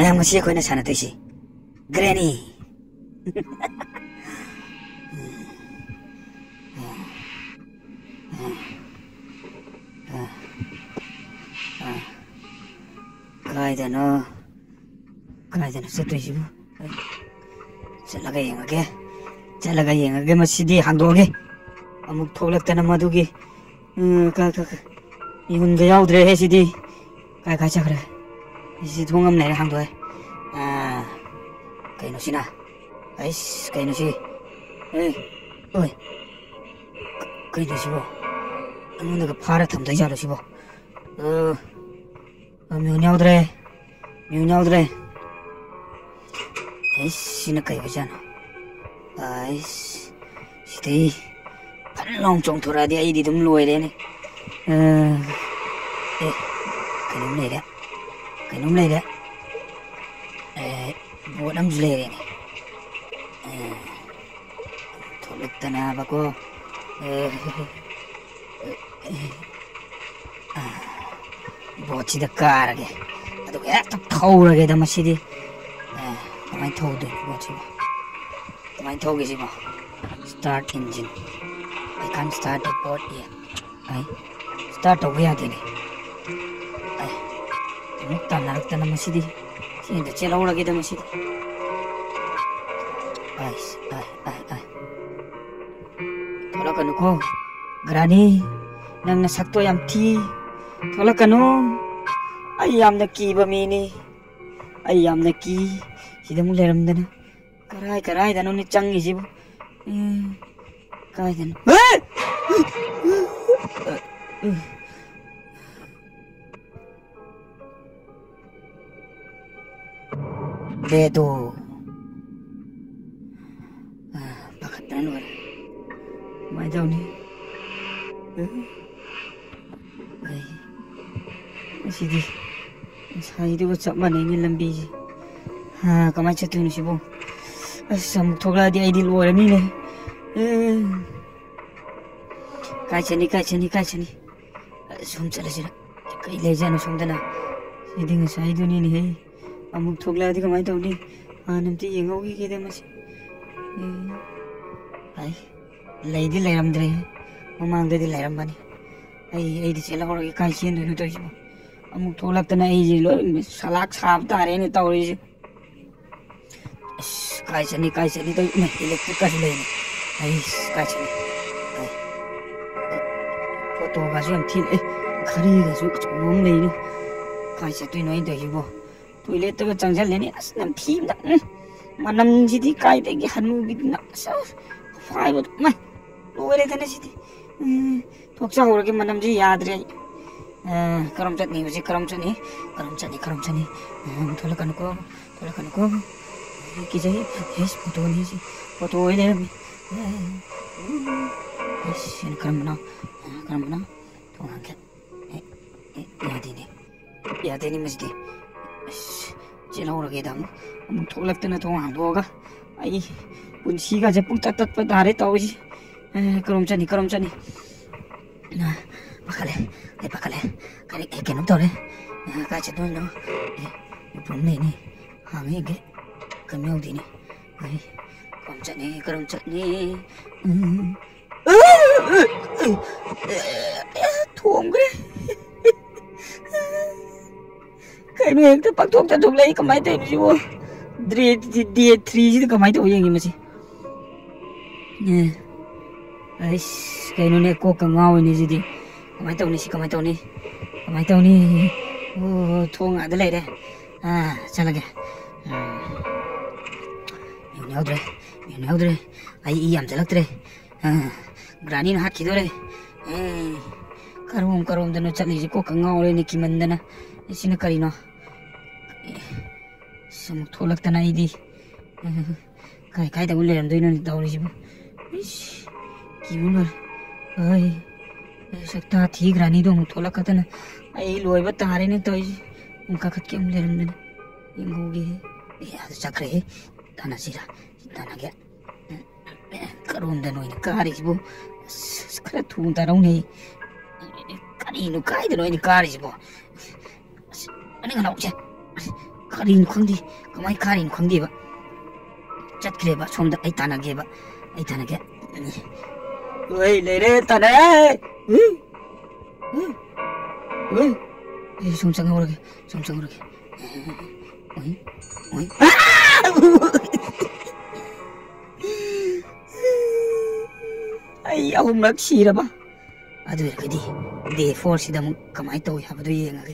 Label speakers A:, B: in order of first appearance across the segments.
A: ꯃꯌꯥꯝ ꯉꯁꯤ ꯑꯩꯈꯣꯏꯅ ꯁꯥꯟꯅꯗꯣꯏꯁꯤ ꯒ꯭ꯔꯦꯅꯤ ꯀꯥꯏꯗꯅꯣ ꯆꯠꯇꯣꯏꯁꯤꯕꯨ ꯆꯠꯂꯒ ꯌꯦꯡꯉꯒꯦ ꯃꯁꯤꯗꯤ ꯍꯥꯡꯗꯣꯛꯑꯒꯦ ꯑꯃꯨꯛ ꯊꯣꯛꯂꯛꯇꯅ ꯃꯗꯨꯒꯤ ꯃꯤꯍꯨꯟꯒ ꯌꯥꯎꯗ꯭ꯔꯦꯍꯦ ꯁꯤꯗꯤ ꯀꯥꯏ ꯆꯠꯈ꯭ꯔꯦ ꯁꯤ ꯊꯣꯡ ꯑꯃ ꯂꯩꯔꯦ ꯍꯥꯡꯗꯣꯛꯑꯦ ꯀꯩꯅꯣ ꯁꯤꯅ ꯑꯩꯁ ꯀꯩꯅꯣ ꯁꯤ ꯑꯣꯏ ꯀꯩꯅꯣ ꯁꯤꯕꯣ ꯑꯩꯉꯣꯟꯗꯒ ꯐꯥꯔ ꯊꯝꯗꯣꯏꯖꯥꯠꯂꯣ ꯁꯤꯕꯣ ꯃꯤꯍꯨꯟ ꯌꯥꯎꯗ꯭ꯔꯦ ꯑꯩꯁ ꯁꯤꯅ ꯀꯩ ꯑꯣꯏꯖꯥꯠꯅꯣ ꯑꯩꯁ ꯁꯤꯗꯩ ꯐꯟ ꯂꯥꯎ ꯆꯣꯡꯊꯣꯔꯛꯑꯗꯤ ꯑꯩꯗꯤ ꯑꯗꯨꯝ ꯂꯣꯏꯔꯦꯅꯦ ꯀꯩꯅꯣꯝ ꯂꯩꯔꯦ ꯕꯣꯠ ꯑꯃꯁꯨ ꯂꯩꯔꯦꯅꯦ ꯊꯣꯛꯂꯛꯇꯅꯕꯀꯣ ꯕꯣꯠꯁꯤꯗ ꯀꯥꯔꯒꯦ ꯑꯗꯨꯒ ꯍꯦꯛꯇ ꯊꯧꯔꯒꯦꯗ ꯃꯁꯤꯗꯤ ꯀꯃꯥꯏꯅ ꯊꯧꯗꯣꯏꯅꯣ ꯕꯣꯠꯁꯤꯕꯣ ꯀꯃꯥꯏꯅ ꯊꯧꯒꯦ ꯁꯤꯕꯣ start engine I can't start the boat yet start ꯇꯧꯕ ꯌꯥꯗꯦꯅꯦ ꯑꯃꯨꯛ ꯇꯥꯟꯅꯔꯛꯇꯅ ꯃꯁꯤꯗꯤ ꯁꯤꯗ ꯆꯦꯜꯍꯧꯔꯒꯦꯗ ꯃꯁꯤꯗꯤ ꯊꯣꯛꯂꯛꯀꯅꯨꯀꯣ ꯒ꯭ꯔꯥꯅꯤ ꯅꯪ ꯅꯁꯛꯇꯣ ꯌꯥꯝ ꯊꯤ ꯊꯣꯛꯂꯛꯀꯅꯨ ꯑꯩ ꯌꯥꯝꯅ ꯀꯤꯕ ꯃꯤꯅꯤ ꯑꯩ ꯌꯥꯝꯅ ꯀꯤ ꯁꯤꯗ ꯑꯃꯨꯛ ꯂꯩꯔꯝꯗꯅ ꯀꯔꯥꯏꯗꯅꯣꯅꯦ ꯆꯪꯉꯤꯁꯤꯕꯨ ꯀꯥꯏꯗꯅꯣ ꯂꯦꯗꯣ ꯄꯥꯈꯠꯄꯅ ꯂꯣꯏꯔꯦ ꯀꯃꯥꯏꯅ ꯇꯧꯅꯤ ꯃꯁꯤꯗꯤ ꯉꯁꯥꯏꯗꯨꯒ ꯆꯞ ꯃꯥꯟꯅꯩꯅꯦ ꯂꯝꯕꯤꯁꯦ ꯀꯃꯥꯏꯅ ꯆꯠꯇꯣꯏꯅꯣ ꯁꯤꯕꯨ ꯑꯁ ꯑꯃꯨꯛ ꯊꯣꯛꯂꯛꯑꯗꯤ ꯑꯩꯗꯤ ꯂꯣꯏꯔꯅꯤꯅꯦ ꯀꯥꯏ ꯆꯠꯅꯤ ꯁꯣꯝ ꯆꯠꯂꯁꯤꯔ ꯀꯩ ꯂꯩꯖꯥꯠꯅꯣ ꯁꯣꯝꯗꯅ ꯁꯤꯗꯤ ꯉꯁꯥꯏꯗꯨꯅꯤꯅꯦꯍꯦ ꯑꯃꯨꯛ ꯊꯣꯛꯂꯛꯑꯗꯤ ꯀꯃꯥꯏꯅ ꯇꯧꯅꯤ ꯍꯥꯟꯅ ꯑꯝꯇ ꯌꯦꯡꯍꯧꯈꯤꯒꯦꯗ ꯃꯁꯤ ꯂꯩꯗꯤ ꯂꯩꯔꯝꯗ꯭ꯔꯦ ꯃꯃꯥꯡꯗꯗꯤ ꯂꯩꯔꯝꯕꯅꯤ ꯑꯩꯗꯤ ꯆꯦꯜꯍꯧꯔꯒꯦ ꯀꯥꯏ ꯆꯦꯟꯗꯣꯏꯅꯣ ꯇꯧꯔꯤꯁꯤꯕꯣ ꯑꯃꯨꯛ ꯊꯣꯛꯂꯛꯇꯅ ꯑꯩꯁꯦ ꯂꯣꯏ ꯁꯂꯥꯛ ꯁꯥꯕ ꯇꯥꯔꯦꯅꯦ ꯇꯧꯔꯤꯁꯦ ꯑꯁ ꯀꯥꯏ ꯆꯠꯅꯤ ꯇꯧ ꯏꯂꯦꯛꯇ꯭ꯔꯤꯛꯀꯁꯨ ꯂꯩꯅꯤ ꯑꯩꯁ ꯀꯥꯏ ꯆꯠꯅꯤ ꯐꯣꯇꯣꯒꯁꯨ ꯌꯥꯝ ꯊꯤꯜꯂꯦ ꯈꯔꯤꯒꯁꯨ ꯑꯆꯧꯕ ꯑꯃ ꯂꯩꯅꯤ ꯀꯥꯏ ꯆꯠꯇꯣꯏꯅꯣ ꯑꯩꯅ ꯇꯧꯔꯤꯁꯤꯕꯣ ꯇꯣꯏꯂꯦꯠꯇꯒ ꯆꯪꯁꯤꯜꯂꯦꯅꯤ ꯑꯁ ꯅꯝꯊꯤꯕꯗ ꯃꯅꯝꯁꯤꯗꯤ ꯀꯥꯏꯗꯒꯤ ꯍꯟꯅꯨꯕꯤꯗꯨꯅ ꯑꯁ ꯐꯥꯏꯕꯗ ꯂꯣꯏꯔꯦꯗꯅ ꯁꯤꯗꯤ ꯊꯣꯛꯆꯍꯧꯔꯒꯦ ꯃꯅꯝꯁꯤ ꯌꯥꯗ꯭ꯔꯦ ꯑꯩ ꯀꯔꯝ ꯆꯠꯅꯤ ꯍꯧꯖꯤꯛ ꯀꯔꯝ ꯆꯠꯅꯤ ꯊꯣꯛꯂꯛꯀꯅꯨꯀꯣ ꯀꯤꯖꯩ ꯍꯦꯁ ꯐꯣꯇꯣꯅꯤ ꯁꯤ ꯐꯣꯇꯣ ꯑꯣꯏ ꯂꯩꯔꯝꯃꯤ ꯁꯤꯅ ꯀꯔꯝꯕꯅꯣ ꯊꯣꯡꯍꯟꯒꯦ ꯌꯥꯗꯦꯅꯦ ꯃꯁꯤꯗꯤ ꯑꯁ ꯆꯦꯜꯍꯧꯔꯒꯦꯗ ꯑꯃꯨꯛ ꯊꯣꯛꯂꯛꯇꯅ ꯊꯣꯡ ꯍꯥꯡꯗꯣꯛꯑꯒ ꯑꯩ ꯄꯨꯟꯁꯤꯒꯁꯦ ꯄꯨꯡꯇꯠ ꯇꯠꯄ ꯇꯥꯔꯦ ꯇꯧꯔꯤꯁꯤ ꯀꯔꯣꯝ ꯆꯠꯅꯤ ꯄꯥꯈꯠꯂꯦ ꯀꯩꯅꯣꯝ ꯇꯧꯔꯦ ꯀꯥꯏ ꯆꯠꯇꯣꯏꯅꯣ ꯎꯄꯨꯝ ꯂꯩꯅꯤ ꯍꯥꯡꯉ ꯌꯦꯡꯒꯦ ꯀꯩꯝ ꯌꯥꯎꯗꯦꯅꯦ ꯀꯔꯝ ꯆꯠꯅꯤ ꯊꯣꯝꯈ꯭ꯔꯦ ꯀꯩꯅꯣ ꯍꯦꯛꯇ ꯄꯥꯛꯊꯣꯛ ꯂꯩ ꯀꯃꯥꯏꯅ ꯇꯧꯔꯤꯅꯣ ꯁꯤꯕꯣ ꯗꯦ 3ꯁꯤꯗ ꯀꯃꯥꯏꯅ ꯇꯧ ꯌꯦꯡꯉꯤ ꯃꯁꯤ ꯑꯩꯁ ꯀꯩꯅꯣꯅꯦ ꯀꯣꯛꯀ ꯉꯥꯎꯋꯤꯅꯦ ꯁꯤꯗꯤ ꯀꯃꯥꯏꯅ ꯇꯧꯅꯤ ꯑꯣ ꯊꯣꯡ ꯑꯥꯗ ꯂꯩꯔꯦ ꯆꯠꯂꯒꯦ ꯃꯤꯍꯨꯟ ꯌꯥꯎꯗ꯭ꯔꯦ ꯑꯩ ꯏ ꯌꯥꯝ ꯆꯠꯂꯛꯇ꯭ꯔꯦ ꯒ꯭ꯔꯥꯅꯤꯅ ꯍꯥꯠꯈꯤꯗꯣꯔꯦ ꯀꯔꯣꯝꯗꯅꯣ ꯆꯠꯂꯤꯁꯦ ꯀꯣꯛꯀ ꯉꯥꯎꯔꯦꯅꯦ ꯀꯤꯃꯟꯗꯅ ꯁꯤꯅ ꯀꯔꯤꯅꯣ ꯑꯃꯨꯛ ꯊꯣꯛꯂꯛꯇꯅ ꯑꯩꯗꯤ ꯀꯥꯏꯗꯕꯨ ꯂꯩꯔꯝꯗꯣꯏꯅꯣ ꯇꯧꯔꯤꯁꯤꯕꯨ ꯏꯁ ꯀꯤꯕꯨ ꯂꯣꯏꯔꯦ ꯁꯛꯇꯥ ꯊꯤꯒ꯭ꯔꯥꯅꯤꯗꯣ ꯑꯃꯨꯛ ꯊꯣꯛꯂꯛꯀꯗꯅ ꯑꯩ ꯂꯣꯏꯕ ꯇꯥꯔꯦꯅꯦ ꯇꯧꯔꯤꯁꯤ ꯑꯃꯨꯛ ꯀꯥꯈꯠꯀꯦ ꯑꯃꯨꯛ ꯂꯩꯔꯝꯗꯅ ꯌꯦꯡꯍꯧꯒꯦ ꯑꯗꯨ ꯆꯠꯈ꯭ꯔꯦ ꯇꯥꯟꯅꯒꯦ ꯀꯔꯣꯝꯗꯅꯣ ꯑꯩꯅ ꯀꯥꯔꯤꯁꯤꯕꯨ ꯑꯁ ꯈꯔ ꯊꯨꯅ ꯇꯥꯔꯧꯅꯦ ꯀꯔꯤꯅꯣ ꯀꯥꯏꯗꯅꯣ ꯑꯩꯅ ꯀꯥꯔꯤꯁꯤꯕꯣ ꯑꯁ ꯃꯅꯤꯡ ꯍꯜꯂꯛꯎꯁꯦ ꯀꯔꯤꯅꯣ ꯈꯪꯗꯦ ꯀꯃꯥꯏ ꯈꯥꯔꯤꯅꯣ ꯈꯪꯗꯦꯕ ꯆꯠꯈ꯭ꯔꯦꯕ ꯁꯣꯝꯗ ꯑꯩ ꯇꯥꯟꯅꯒꯦꯕ ꯑꯩ ꯇꯥꯟꯅꯒꯦ ꯍꯣꯏ ꯂꯩꯔꯦ ꯇꯥꯟꯅꯔꯦ ꯁꯨꯝ ꯆꯪꯍꯧꯔꯒꯦ ꯁꯨꯝ ꯆꯪꯍꯧꯔꯒꯦ ꯑꯩ ꯑꯍꯨꯝꯂꯛ ꯁꯤꯔꯕ ꯑꯗꯨ ꯑꯣꯏꯔꯒꯗꯤ ꯗꯦ 4ꯁꯤꯗ ꯑꯃꯨꯛ ꯀꯃꯥꯏꯅ ꯇꯧꯏ ꯍꯥꯏꯕꯗꯨ ꯌꯦꯡꯉꯒꯦ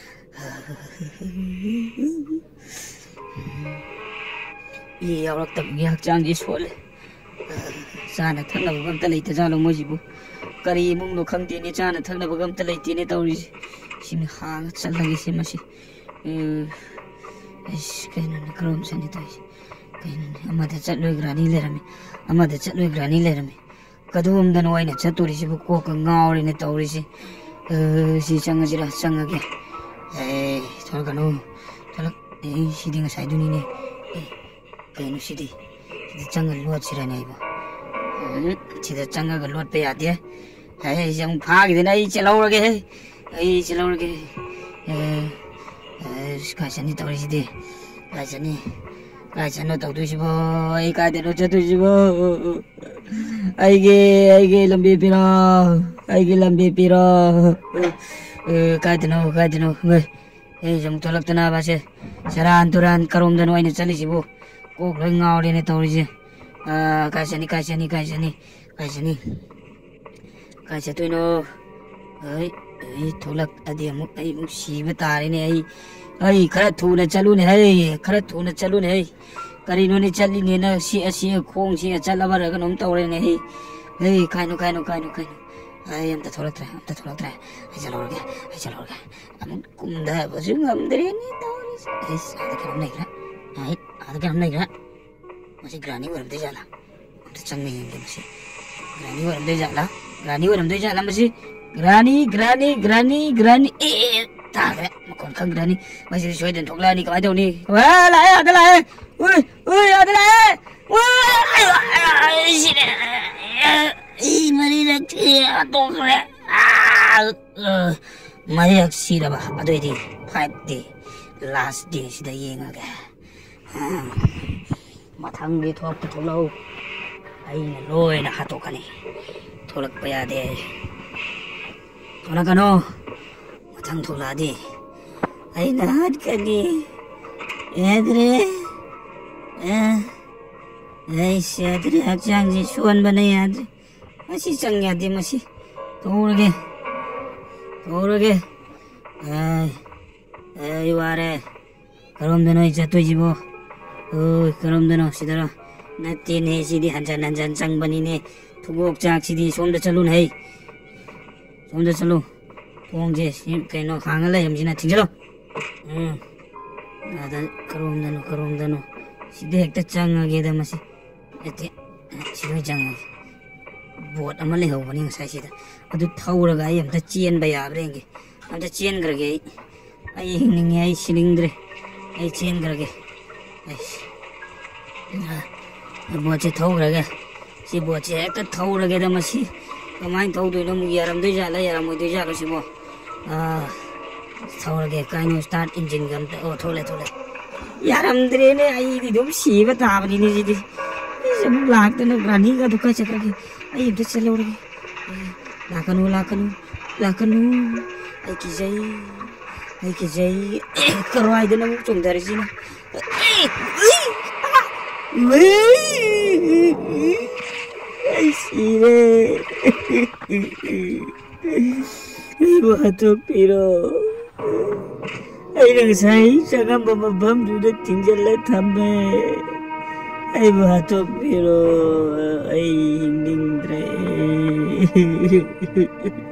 A: ꯏ ꯌꯥꯎꯔꯛꯇꯕꯒꯤ ꯍꯛꯆꯥꯡꯁꯤ ꯁꯣꯜꯂꯦ ꯆꯥꯅ ꯊꯛꯅꯕꯒ ꯑꯝꯇ ꯂꯩꯇꯖꯥꯠꯂꯣ ꯃꯣꯏꯁꯤꯕꯨ ꯀꯔꯤ ꯏꯃꯨꯡꯅꯣ ꯈꯪꯗꯦꯅꯦ ꯆꯥꯅ ꯊꯛꯅꯕꯒ ꯑꯝꯇ ꯂꯩꯇꯦꯅꯦ ꯇꯧꯔꯤꯁꯦ ꯁꯤꯅ ꯍꯥꯡꯉ ꯆꯠꯂꯒꯦ ꯁꯤ ꯃꯁꯤ ꯀꯩꯅꯣꯅꯦ ꯀꯔꯣꯝ ꯆꯠꯅꯤ ꯇꯧꯔꯤꯁꯦ ꯀꯩꯅꯣꯅꯦ ꯑꯃꯗ ꯆꯠꯂꯣꯏꯒ꯭ꯔꯥꯅꯤ ꯂꯩꯔꯝꯃꯤ ꯑꯃꯗ ꯆꯠꯂꯣꯏꯒ꯭ꯔꯥꯅꯤ ꯂꯩꯔꯝꯃꯤ ꯀꯗꯣꯝꯗꯅꯣ ꯑꯩꯅ ꯆꯠꯇꯣꯔꯤꯁꯤꯕꯨ ꯀꯣꯛꯀ ꯉꯥꯎꯔꯦꯅꯦ ꯇꯧꯔꯤꯁꯦ ꯁꯤ ꯆꯪꯉꯁꯤꯔꯥ ꯆꯪꯉꯒꯦ ꯊꯣꯛꯂꯛꯀꯅꯨ ꯊꯣꯛꯂꯛ ꯁꯤꯗꯤ ꯉꯁꯥꯏꯗꯨꯅꯤꯅꯦ ꯀꯩꯅꯣ ꯁꯤꯗꯤ ꯆꯪꯉ ꯂꯣꯠꯁꯤꯔꯅꯦ ꯑꯩꯕꯨ sida changa ga lot pe ade hai jang phag de nai chelauge ai chelauge ka chani tori de ka chani tau du sibo ai ka de ro chatu sibo ai ge lambi pira ka de no ngai ai jang tolak tana ba se saran turan karom da noi ne chali sibo ko loi ngau de ne tori je ka chani kai chatu no ai tholak adi amuk ai muk siba tare ne ai khara thuna chalu ne kari no ne chali ne na si khong si chala bar ga nom tawre ne ai kaino ai am ta tholak tra ai chalorga amuk kumda basung amdre ne tawre ai sada kam nei gra ai ada kam nei gra masih grani waram de jala amta chang nei nge masih grani waram de jala masih grani tagre makon khang grani masih soi den thokla ni kamai dau ni wa lai ada lai ui ada lai ui sine mari rak to kre mari rak sira ba adoi di 5 day last day sida yenga ga mathanggi thok tholo aina loina hatokani tholak pa yade tholakano mathang tholadi aina hatkani yadre ai shadre hakjangji suan bana yadre masi chang yade masi thorage ai ware karom denoi chatoi jibo karom deno sidara natti ne sidi hanjan chang bani ne thugok chak sidi somda chalun hai somda chalu thong je sim kaino khanga lai amjina thingalo ada karom deno sidi ekta chang age da masi ete sidi chang bot amale ho bani ngai sida adu thauraga ai amta chien ba yabrenge amta chien grage ai hingning ai silingdre ai chien grage boche thaugrage si boche ekta thaurage da masi kamai thaudoino mu yaramdoi jala yaramoi jala sibo thaurage kaino start engine gam ta thole yaramdre ne ai di dum siba tabani ni ji sem lagtana grani ga duka chakrage ai imta chalorage lakanu ai ki jai karwai dana mu chungdar ji na ai sire ibu hatok piro ai nang sai sangam bam duda tingjalla thambe ai bu hatok piro ai ningdre